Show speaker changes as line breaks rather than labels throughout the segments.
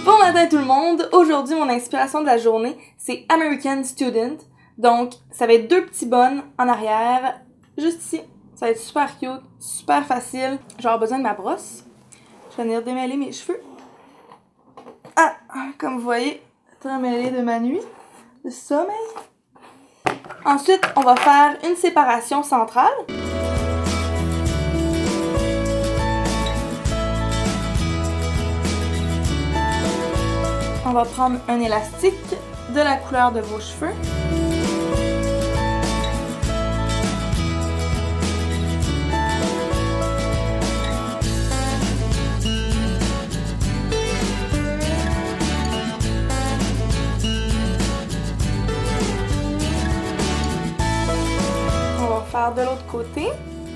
Bon matin tout le monde! Aujourd'hui, mon inspiration de la journée, c'est American Student. Donc, ça va être deux petits bonnes en arrière, juste ici. Ça va être super cute, super facile. Je vais avoir besoin de ma brosse. Je vais venir démêler mes cheveux. Ah! Comme vous voyez, très mêlé de ma nuit de sommeil. Ensuite, on va faire une séparation centrale. On va prendre un élastique de la couleur de vos cheveux. On va faire de l'autre côté.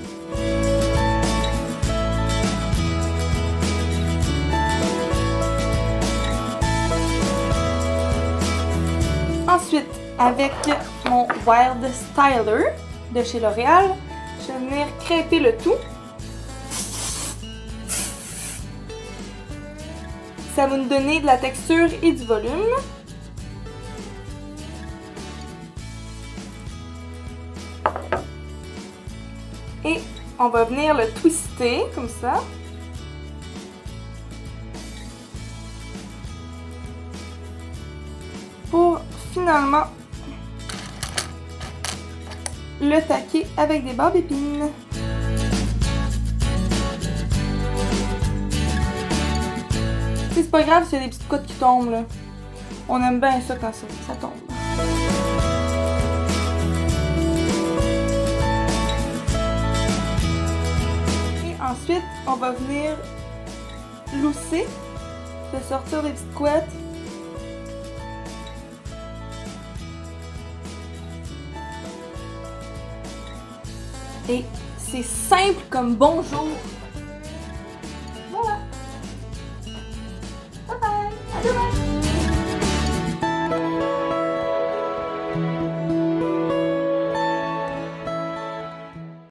Ensuite, avec mon Wild Styler de chez L'Oréal, je vais venir crêper le tout. Ça va nous donner de la texture et du volume. Et on va venir le twister comme ça. Pour finalement le taquer avec des barres d'épines. C'est pas grave s'il y a des petites côtes qui tombent là. On aime bien ça quand ça tombe. Et ensuite, on va venir lousser, de sortir des petites couettes. Et c'est simple comme bonjour.